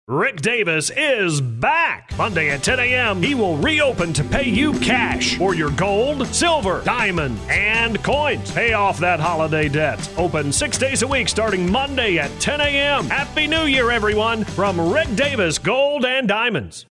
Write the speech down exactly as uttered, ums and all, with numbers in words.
Rick Davis is back. Monday at ten a.m., he will reopen to pay you cash for your gold, silver, diamond, and coins. Pay off that holiday debt. Open six days a week starting Monday at ten a.m. Happy New Year, everyone, from Rick Davis Gold and Diamonds.